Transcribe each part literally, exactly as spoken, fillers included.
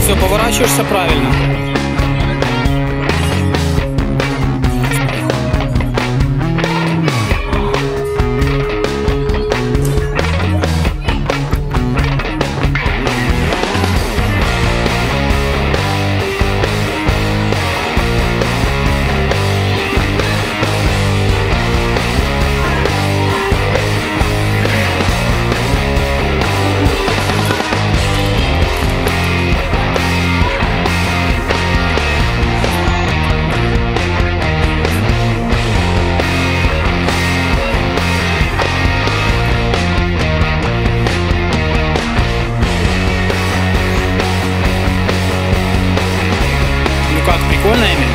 Все, поворачиваешься правильно. Прикольно, Эми?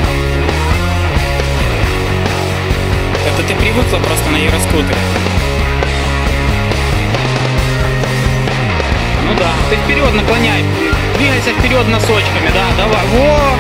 Это ты привыкла просто на гироскутере. Ну да, ты вперед наклоняй, двигайся вперед носочками, да, давай, во!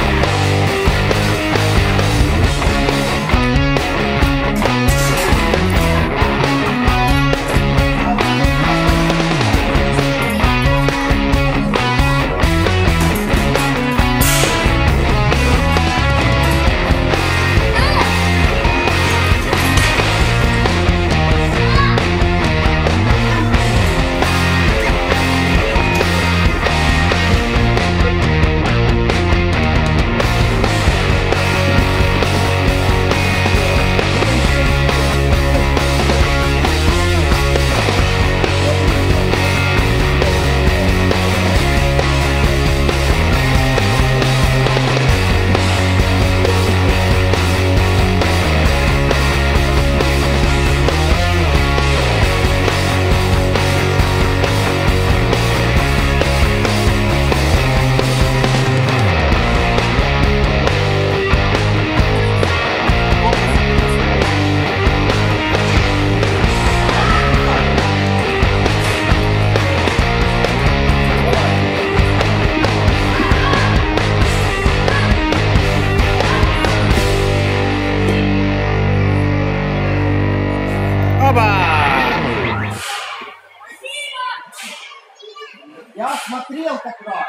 Я смотрел как раз.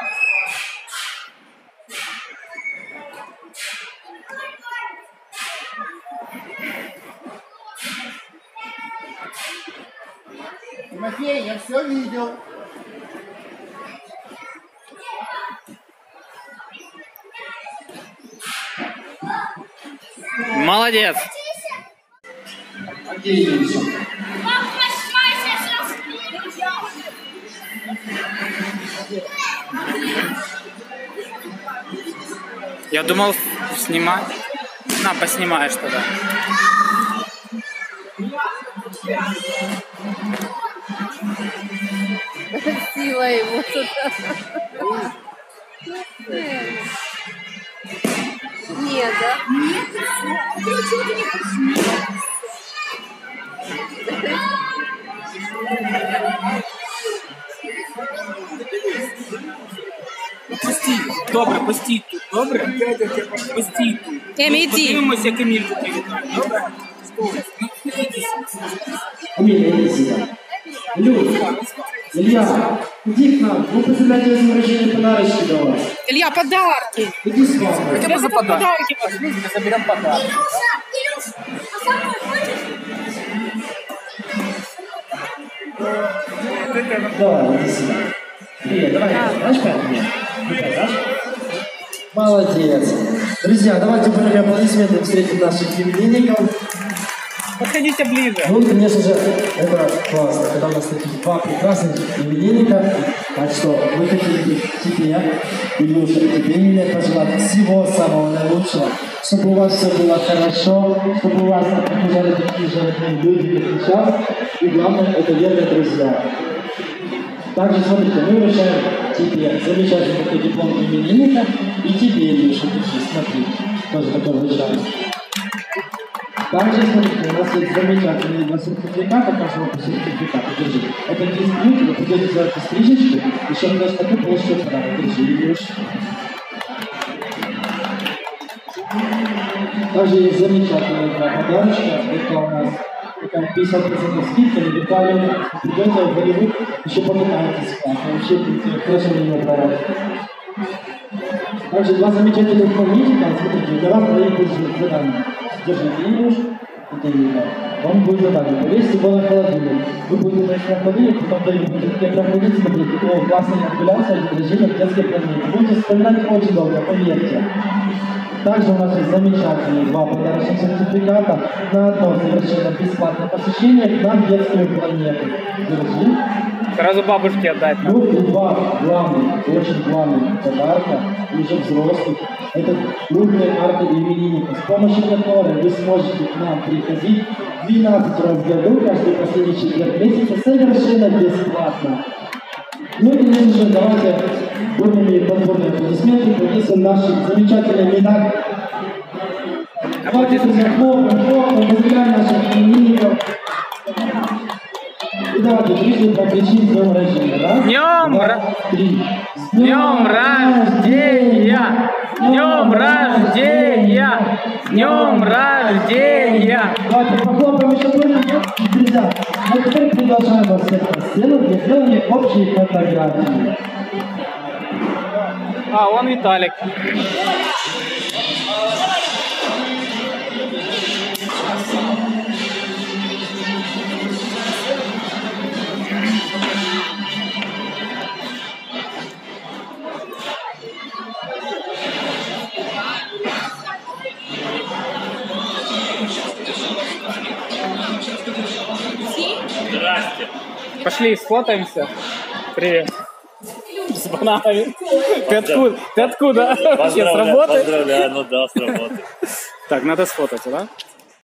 Тимофей, я все видел. Молодец. Я думал снимать. На, поснимаешь тогда. Сила его туда. Нет, да? Нет, ты чего ты не хочешь? Пусти, добре, пусти тут, добре? Пусти тут. Емі, йди. Подивимося, як Емільку привітаємо, добре? Амелия, иди сюда. Люд, Илья, иди к нам. Мы поздравляем с днем рождения, подарочки для вас. Илья, подарки. Иди с мамой. Хотя бы за подарки. Пошли, заберем подарки. Илюша, а со мной хочешь? Давай, иди сюда. Привет, давай, дашь пять мне? Дашь? Молодец. Друзья, давайте будем аплодисментами встретим наших именинников. Подходите ближе. Ну, конечно же, это классно, когда у нас таких два прекрасных именинника. Так что мы хотели тебе, Илюша, тебе именно пожелать всего самого наилучшего, чтобы у вас все было хорошо, чтобы у вас окружали такие же родные люди, как сейчас. И главное, это верные друзья. Также, смотрите, мы вручаем тебе замечательный такой диплом именинника, и тебе, Илюша, держи, смотри, тоже такой вручаем. Также, смотрите, у нас есть замечательные два сертификата, каждого по сертификату, держи. Это десять минут, вы придете сделать стрижечку, еще даже такой получите подарок, держи, Илюша. Также есть замечательные два подарочка, это у нас такая пятьдесят процентов скидка, или буквально придете в Голливуд, еще покупаете скидку, вообще будете хорошо не подарок. Также два замечательных магнитика. Смотрите, для вас двоих будет задание. Держите Илюш, это Илья. Вам будет задание. Повесьте его на холодильник. Вы будете повесить на холодильник, потом даете, будете проходить, смотрите, о, классная манипуляция, режим в детской планете. Будете вспоминать очень долго, поверьте. Также у нас есть замечательные два подарочных сертификата на одно совершенно бесплатное посещение на детскую планету. Держи. Сразу бабушке отдать. Ну и два главных, очень главных подарка, уже взрослых. Это крупные карты именинника, с помощью которой вы сможете к нам приходить двенадцать раз в году, каждый последний четверг месяца, совершенно бесплатно. Ну и же давайте бурными подборные аплодисменты подписываем наши замечательные медали. Давайте, друзья, хлопаем, хлопаем, поздравляем наших именинников. И давайте трижды покричим с днем рождения. Раз, Днем два, ра- три. С днем рождения! С днем рождения! С днем рождения! Давайте похлопаем еще больше. Друзья, а теперь приглашаем вас всех на сцену для сделания общей фотографии. А, вон Виталик. Здрасте. Пошли сфотаемся. Привет. С бананами. Ты откуда? Ты откуда? Вообще с работы? Поздравляю, ну да, с работы. Так, надо сфотаться, да?